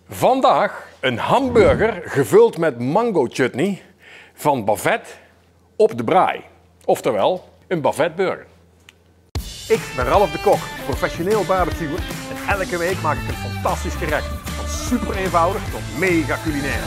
Vandaag een hamburger gevuld met mango chutney van Bavette op de braai. Oftewel, een Bavette burger. Ik ben Ralf de Kok, professioneel barbecuer en elke week maak ik een fantastisch gerecht. Van super eenvoudig tot mega culinair.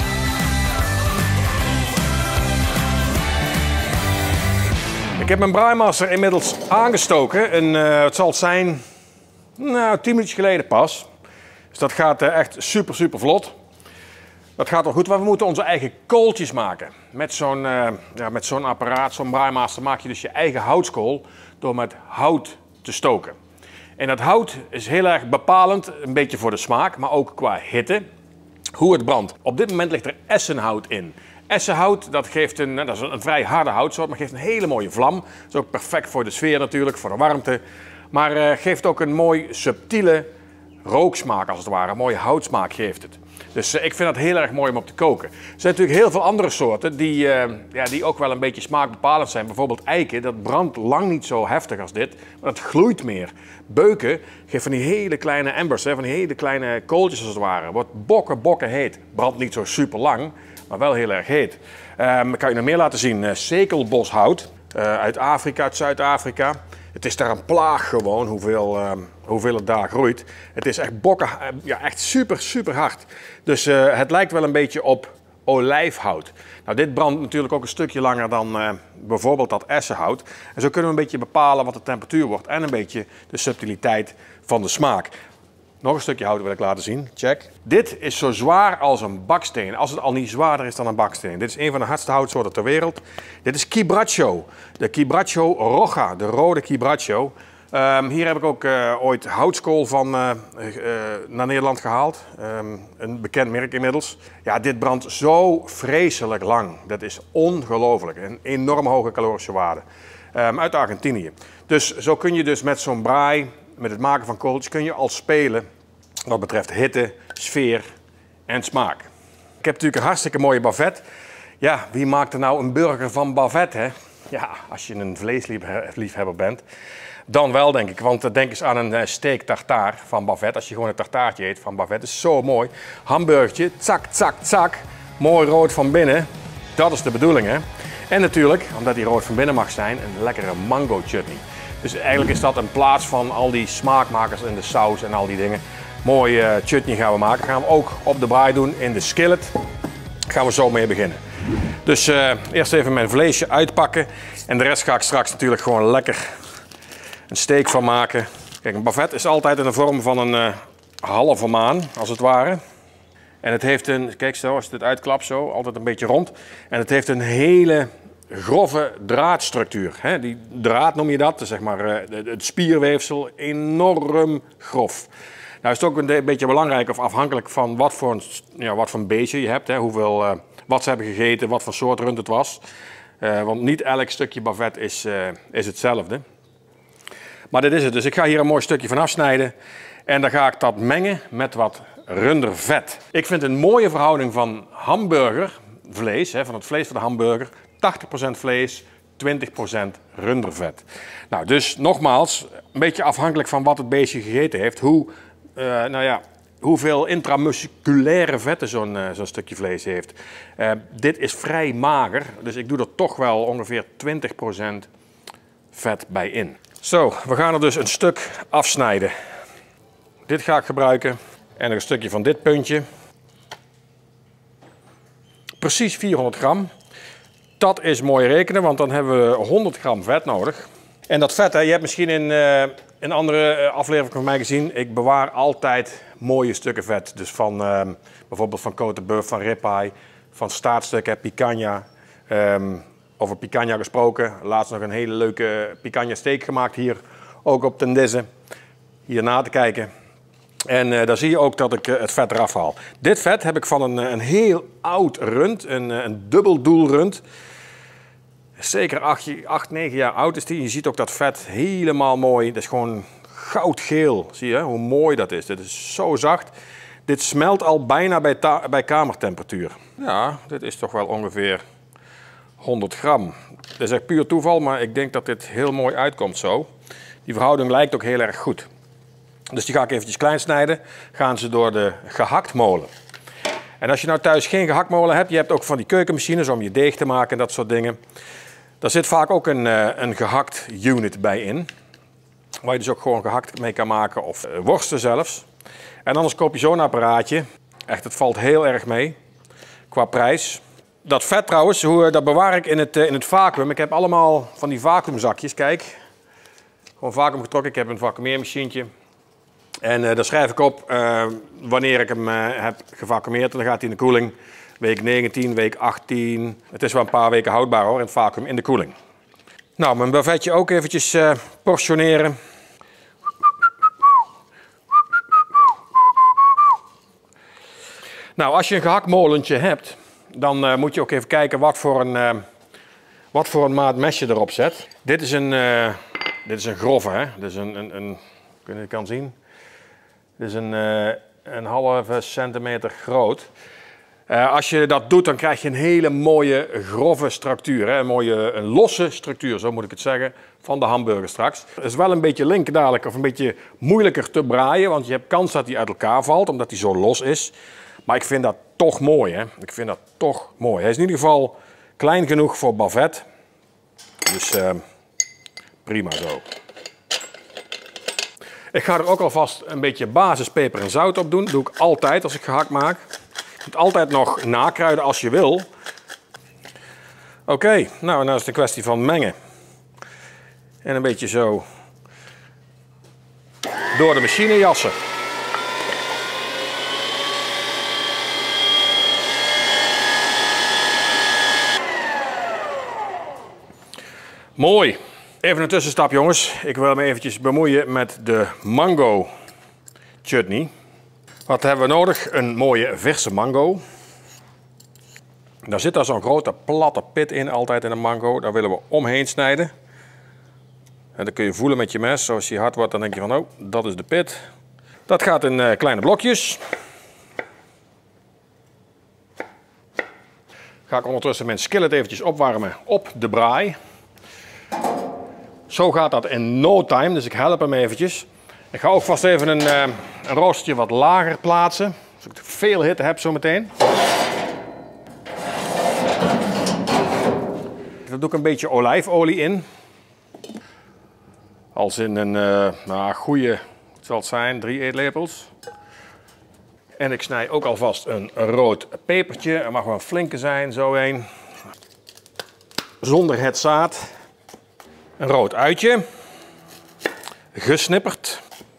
Ik heb mijn braaimaster inmiddels aangestoken en het zal zijn 10 minuutjes geleden pas. Dus dat gaat echt super vlot. Dat gaat wel goed, want we moeten onze eigen kooltjes maken. Met zo'n apparaat, zo'n braaimaster, maak je dus je eigen houtskool door met hout te stoken. En dat hout is heel erg bepalend, een beetje voor de smaak, maar ook qua hitte, hoe het brandt. Op dit moment ligt er essenhout in. Essenhout, dat is een vrij harde houtsoort, maar geeft een hele mooie vlam. Dat is ook perfect voor de sfeer natuurlijk, voor de warmte. Maar geeft ook een mooi subtiele rooksmaak als het ware, een mooie houtsmaak geeft het. Dus ik vind dat heel erg mooi om op te koken. Er zijn natuurlijk heel veel andere soorten die ook wel een beetje smaakbepalend zijn. Bijvoorbeeld eiken, dat brandt lang niet zo heftig als dit, maar dat gloeit meer. Beuken geeft van die hele kleine embers, van die hele kleine kooltjes als het ware. Wordt bokken heet. Brandt niet zo super lang, maar wel heel erg heet. Ik kan je nog meer laten zien. Sekelboshout uit Afrika, uit Zuid-Afrika. Het is daar een plaag gewoon, hoeveel het daar groeit. Het is echt bokken, echt super hard. Dus het lijkt wel een beetje op olijfhout. Nou, dit brandt natuurlijk ook een stukje langer dan bijvoorbeeld dat essenhout. En zo kunnen we een beetje bepalen wat de temperatuur wordt en een beetje de subtiliteit van de smaak. Nog een stukje hout wil ik laten zien. Check. Dit is zo zwaar als een baksteen. Als het al niet zwaarder is dan een baksteen. Dit is een van de hardste houtsoorten ter wereld. Dit is Quebracho. De Quebracho Roja. De rode Quebracho. Hier heb ik ook ooit houtskool van naar Nederland gehaald. Een bekend merk inmiddels. Ja, dit brandt zo vreselijk lang. Dat is ongelooflijk. Een enorm hoge calorische waarde. Uit Argentinië. Dus zo kun je dus met zo'n braai, met het maken van kooltjes, kun je al spelen wat betreft hitte, sfeer en smaak. Ik heb natuurlijk een hartstikke mooie Bavette. Ja, wie maakt er nou een burger van Bavette, hè? Ja, als je een vleesliefhebber bent, dan wel denk ik. Want denk eens aan een steak tartare van Bavette. Als je gewoon een tartaartje eet van Bavette, is zo mooi. Hamburgertje, zak. Mooi rood van binnen. Dat is de bedoeling, hè? En natuurlijk, omdat die rood van binnen mag zijn, een lekkere mango chutney. Dus eigenlijk is dat in plaats van al die smaakmakers in de saus en al die dingen. Mooie chutney gaan we maken. Gaan we ook op de braai doen in de skillet. Gaan we zo mee beginnen. Dus eerst even mijn vleesje uitpakken. En de rest ga ik straks natuurlijk gewoon lekker een steak van maken. Kijk, een Bavette is altijd in de vorm van een halve maan, als het ware. En het heeft een, kijk zo, als je het uitklapt zo, altijd een beetje rond. En het heeft een hele grove draadstructuur. Die draad noem je dat, zeg maar het spierweefsel, enorm grof. Nou is het ook een beetje belangrijk of afhankelijk van wat voor een beestje je hebt. Wat ze hebben gegeten, wat voor soort rund het was. Want niet elk stukje Bavette is hetzelfde. Maar dit is het. Dus ik ga hier een mooi stukje van afsnijden. En dan ga ik dat mengen met wat rundervet. Ik vind een mooie verhouding van hamburgervlees, van het vlees van de hamburger. 80% vlees, 20% rundervet. Nou, dus nogmaals, een beetje afhankelijk van wat het beestje gegeten heeft, hoeveel intramusculaire vetten zo'n stukje vlees heeft. Dit is vrij mager, dus ik doe er toch wel ongeveer 20% vet bij in. Zo, we gaan er dus een stuk afsnijden. Dit ga ik gebruiken en een stukje van dit puntje. Precies 400 gram. Dat is mooi rekenen, want dan hebben we 100 gram vet nodig. En dat vet, je hebt misschien in een andere aflevering van mij gezien, ik bewaar altijd mooie stukken vet. Dus van bijvoorbeeld van côte de bœuf, van ribeye, van staartstukken, picanha. Over picanha gesproken, laatst nog een hele leuke picanha steak gemaakt hier, ook op Tendisse. Hier na te kijken. En daar zie je ook dat ik het vet eraf haal. Dit vet heb ik van een heel oud rund, een dubbeldoelrund. Zeker 8, 9 jaar oud is die. Je ziet ook dat vet helemaal mooi. Dat is gewoon goudgeel. Zie je hoe mooi dat is? Dit is zo zacht. Dit smelt al bijna bij kamertemperatuur. Ja, dit is toch wel ongeveer 100 gram. Dat is echt puur toeval, maar ik denk dat dit heel mooi uitkomt zo. Die verhouding lijkt ook heel erg goed. Dus die ga ik eventjes klein snijden. Gaan ze door de gehaktmolen. En als je nou thuis geen gehaktmolen hebt, je hebt ook van die keukenmachines om je deeg te maken en dat soort dingen. Daar zit vaak ook een gehakt unit bij in. Waar je dus ook gewoon gehakt mee kan maken of worsten zelfs. En anders koop je zo'n apparaatje. Echt, het valt heel erg mee qua prijs. Dat vet trouwens, dat bewaar ik in het vacuüm. Ik heb allemaal van die vacuümzakjes, kijk. Gewoon vacuüm getrokken. Ik heb een vacuumeermachientje. En daar schrijf ik op wanneer ik hem heb gevacuumeerd. En dan gaat hij in de koeling. Week 19, week 18. Het is wel een paar weken houdbaar hoor, in het vacuüm, in de koeling. Nou, mijn bavetje ook eventjes portioneren. Nou, als je een gehaktmolentje hebt, dan moet je ook even kijken wat voor een maat mes je erop zet. Dit is een grove, hè? Dit is kun je het kan zien. Dit is een halve centimeter groot. Als je dat doet, dan krijg je een hele mooie grove structuur. Hè? Een losse structuur, zo moet ik het zeggen, van de hamburger straks. Het is wel een beetje link dadelijk of een beetje moeilijker te braaien, want je hebt kans dat hij uit elkaar valt, omdat hij zo los is. Maar ik vind dat toch mooi, hè? Ik vind dat toch mooi. Hij is in ieder geval klein genoeg voor bavet. Dus prima zo. Ik ga er ook alvast een beetje basispeper en zout op doen. Dat doe ik altijd als ik gehakt maak. Je kunt altijd nog nakruiden als je wil. Oké, nou is het een kwestie van mengen. En een beetje zo door de machine jassen. Mooi. Even een tussenstap jongens. Ik wil me eventjes bemoeien met de mango chutney. Wat hebben we nodig? Een mooie verse mango. Daar zit daar zo'n grote platte pit in, altijd in een mango. Daar willen we omheen snijden. En dan kun je voelen met je mes. Als die hard wordt, dan denk je van, oh, dat is de pit. Dat gaat in kleine blokjes. Ga ik ondertussen mijn skillet eventjes opwarmen op de braai. Zo gaat dat in no time, dus ik help hem eventjes. Ik ga ook vast even een roostertje wat lager plaatsen. Als ik veel hitte heb zometeen. Daar doe ik een beetje olijfolie in. Als in een goede, het zal het zijn, 3 eetlepels. En ik snij ook alvast een rood pepertje. Er mag wel een flinke zijn, zo een. Zonder het zaad. Een rood uitje. Gesnipperd.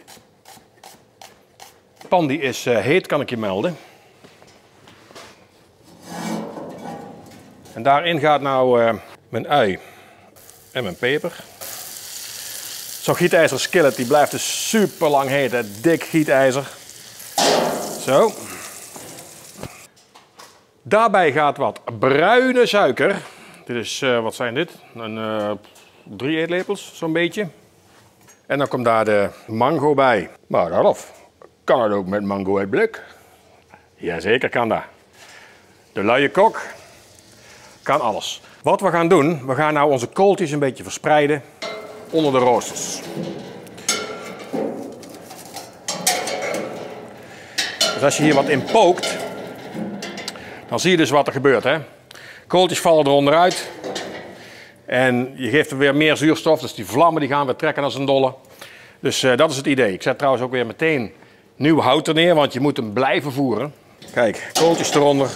De pan die is heet, kan ik je melden. En daarin gaat nou mijn ui en mijn peper. Zo'n gietijzer skillet die blijft dus super lang heet, hè? Dik gietijzer. Zo. Daarbij gaat wat bruine suiker. Dit is, wat zijn dit? 3 eetlepels, zo'n beetje. En dan komt daar de mango bij. Maar daarof kan het ook met mango uit blik. Jazeker kan dat. De luie kok kan alles. Wat we gaan doen, we gaan nou onze kooltjes een beetje verspreiden onder de roosters. Dus als je hier wat in pookt, dan zie je dus wat er gebeurt. Hè? Kooltjes vallen er onderuit. En je geeft er weer meer zuurstof, dus die vlammen die gaan weer trekken als een dolle. Dus dat is het idee. Ik zet trouwens ook weer meteen nieuw hout er neer, want je moet hem blijven voeren. Kijk, kooltjes eronder.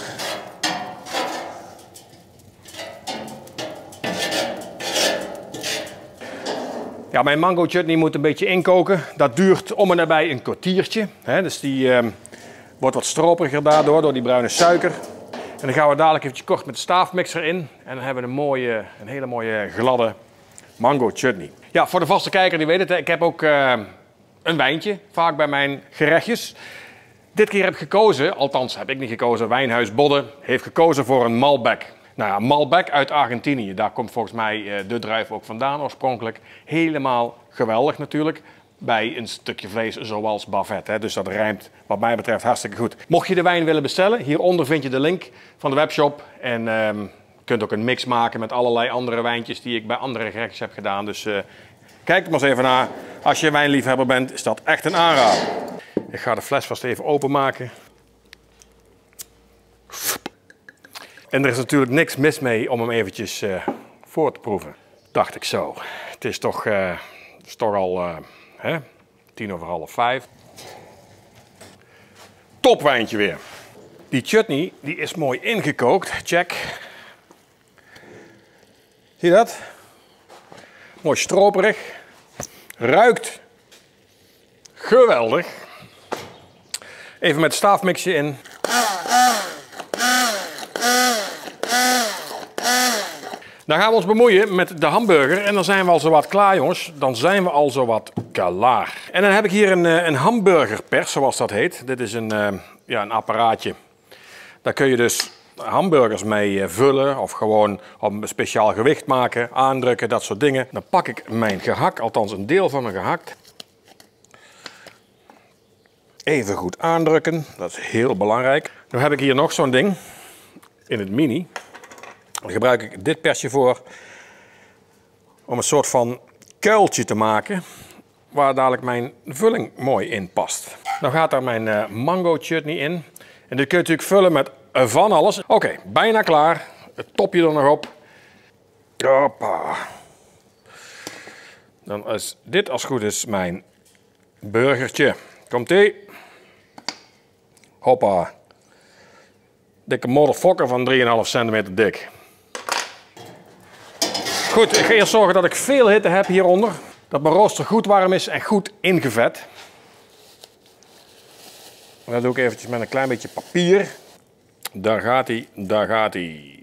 Ja, mijn mango chutney moet een beetje inkoken. Dat duurt om en nabij een kwartiertje. Hè? Dus die wordt wat stroperiger daardoor, door die bruine suiker. En dan gaan we dadelijk eventjes kort met de staafmixer in. En dan hebben we een hele mooie gladde mango chutney. Ja, voor de vaste kijker die weet het, ik heb ook een wijntje vaak bij mijn gerechtjes. Dit keer heb ik gekozen, althans heb ik niet gekozen, Wijnhuis Bodde heeft gekozen voor een Malbec. Nou ja, Malbec uit Argentinië, daar komt volgens mij de druif ook vandaan oorspronkelijk. Helemaal geweldig natuurlijk. Bij een stukje vlees zoals bavet. Hè? Dus dat rijmt wat mij betreft hartstikke goed. Mocht je de wijn willen bestellen, hieronder vind je de link van de webshop. En je kunt ook een mix maken met allerlei andere wijntjes die ik bij andere gerechtjes heb gedaan. Dus Kijk er maar eens even naar. Als je wijnliefhebber bent, is dat echt een aanrader. Ik ga de fles vast even openmaken. En er is natuurlijk niks mis mee om hem eventjes voor te proeven. Dacht ik zo. Het is toch al 5:10. Top wijntje weer. Die chutney die is mooi ingekookt. Check. Zie je dat? Mooi stroperig. Ruikt geweldig. Even met het staafmixje in. Dan gaan we ons bemoeien met de hamburger en dan zijn we al zo wat klaar, jongens. Dan zijn we al zo wat klaar. En dan heb ik hier een hamburgerpers, zoals dat heet. Dit is een apparaatje. Daar kun je dus hamburgers mee vullen of gewoon op een speciaal gewicht maken, aandrukken, dat soort dingen. Dan pak ik mijn gehakt, althans een deel van mijn gehakt. Even goed aandrukken, dat is heel belangrijk. Nu heb ik hier nog zo'n ding in het mini. Daar gebruik ik dit persje voor om een soort van kuiltje te maken waar dadelijk mijn vulling mooi in past. Dan gaat daar mijn mango chutney in. En dit kun je natuurlijk vullen met van alles. Oké, bijna klaar. Het topje er nog op. Hoppa. Dan is dit als het goed is mijn burgertje. Komt-ie. Hoppa. Dikke motherfucker van 3,5 centimeter dik. Goed, ik ga eerst zorgen dat ik veel hitte heb hieronder. Dat mijn rooster goed warm is en goed ingevet. En dat doe ik eventjes met een klein beetje papier. Daar gaat hij, daar gaat hij.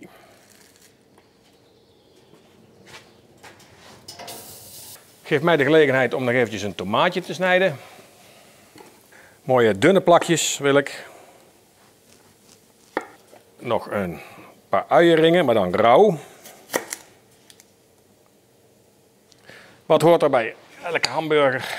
Geef mij de gelegenheid om nog eventjes een tomaatje te snijden. Mooie dunne plakjes wil ik. Nog een paar uienringen, maar dan rauw. Wat hoort er bij elke hamburger?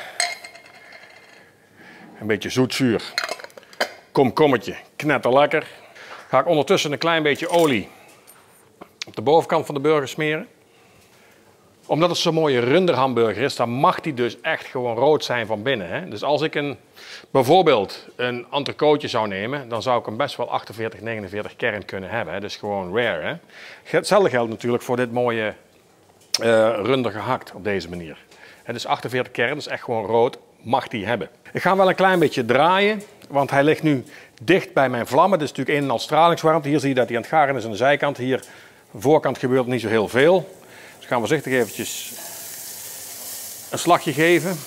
Een beetje zoetzuur. Komkommetje, knetterlekker. Ga ik ondertussen een klein beetje olie op de bovenkant van de burger smeren. Omdat het zo'n mooie runderhamburger is, dan mag die dus echt gewoon rood zijn van binnen. Hè? Dus als ik bijvoorbeeld een entrecootje zou nemen, dan zou ik hem best wel 48, 49 kern kunnen hebben. Hè? Dus gewoon rare. Hè? Hetzelfde geldt natuurlijk voor dit mooie runder gehakt op deze manier. Dus 48 kern, dus echt gewoon rood, mag die hebben. Ik ga hem wel een klein beetje draaien, want hij ligt nu dicht bij mijn vlammen. Dit is natuurlijk een en al stralingswarmte. Hier zie je dat hij aan het garen is aan de zijkant. Hier aan de voorkant gebeurt niet zo heel veel. Dus gaan we voorzichtig eventjes een slagje geven.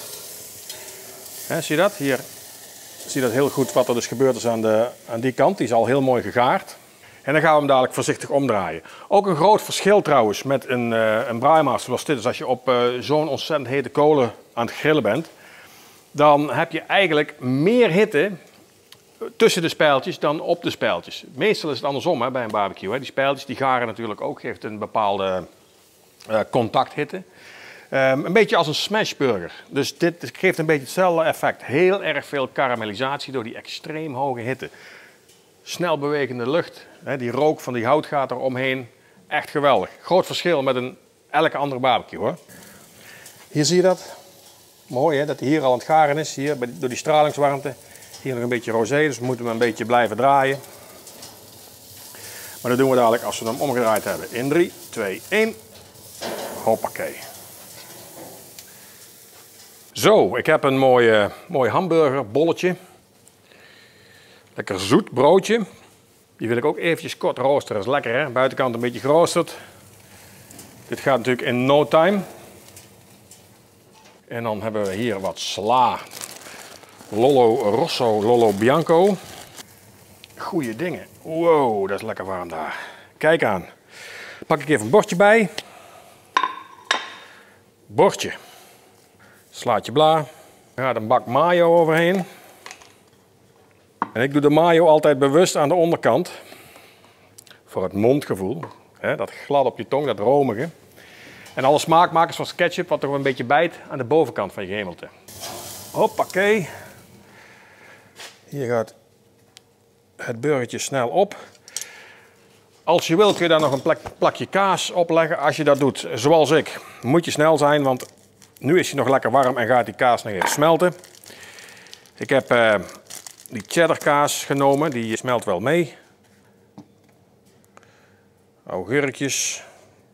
Zie je dat? Hier zie je dat heel goed wat er dus gebeurd is aan die kant. Die is al heel mooi gegaard. En dan gaan we hem dadelijk voorzichtig omdraaien. Ook een groot verschil trouwens met een braaimaster zoals dit is. Als je op zo'n ontzettend hete kolen aan het grillen bent, dan heb je eigenlijk meer hitte tussen de spijltjes dan op de spijltjes. Meestal is het andersom hè, bij een barbecue. Hè. Die spijltjes die garen natuurlijk ook, geeft een bepaalde contacthitte. Een beetje als een smashburger. Dus dit geeft een beetje hetzelfde effect. Heel erg veel karamellisatie door die extreem hoge hitte. Snel bewegende lucht. Hè, die rook van die hout gaat er omheen. Echt geweldig. Groot verschil met elke andere barbecue hoor. Hier zie je dat. Mooi hè, dat hij hier al aan het garen is. Hier, door die stralingswarmte. Hier nog een beetje rosé, dus we moeten hem een beetje blijven draaien. Maar dat doen we dadelijk als we hem omgedraaid hebben. In 3, 2, 1. Hoppakee. Zo, ik heb een mooi hamburgerbolletje. Lekker zoet broodje. Die wil ik ook eventjes kort roosteren. Dat is lekker hè, buitenkant een beetje geroosterd. Dit gaat natuurlijk in no time. En dan hebben we hier wat sla. Lollo Rosso, Lollo Bianco. Goeie dingen. Wow, dat is lekker warm daar. Kijk aan. Pak ik even een bordje bij. Bordje. Slaatje bla. Er gaat een bak mayo overheen. En ik doe de mayo altijd bewust aan de onderkant. Voor het mondgevoel. Dat glad op je tong, dat romige. En alle smaakmakers van ketchup wat toch een beetje bijt aan de bovenkant van je gehemelte. Hoppakee. Hier gaat het burgertje snel op. Als je wilt kun je daar nog een plakje kaas opleggen. Als je dat doet zoals ik, moet je snel zijn, want Nu is hij nog lekker warm en gaat die kaas nog even smelten. Ik heb die cheddar kaas genomen, die smelt wel mee. Augurkjes.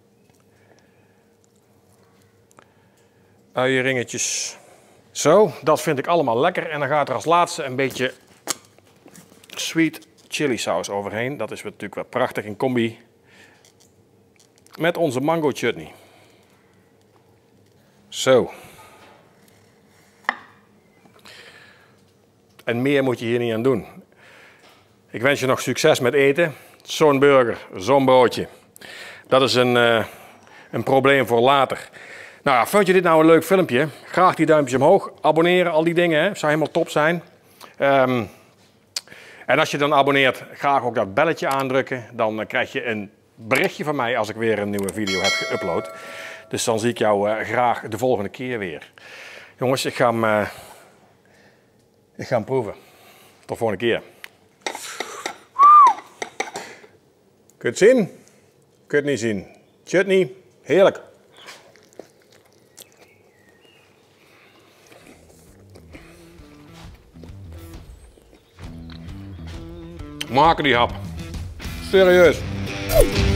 Uienringetjes. Zo, dat vind ik allemaal lekker. En dan gaat er als laatste een beetje sweet chili saus overheen. Dat is natuurlijk wel prachtig in combi met onze mango chutney. Zo. En meer moet je hier niet aan doen. Ik wens je nog succes met eten. Zo'n burger, zo'n broodje. Dat is een probleem voor later. Nou, vond je dit nou een leuk filmpje? Graag die duimpjes omhoog. Abonneren, al die dingen. Hè? Zou helemaal top zijn. En als je dan abonneert, graag ook dat belletje aandrukken. Dan krijg je een berichtje van mij als ik weer een nieuwe video heb geüpload. Dus dan zie ik jou graag de volgende keer weer. Jongens, ik ga hem proeven. Tot de volgende keer. Kun je het zien? Kun je het niet zien? Chutney, heerlijk. Maken die hap. Serieus.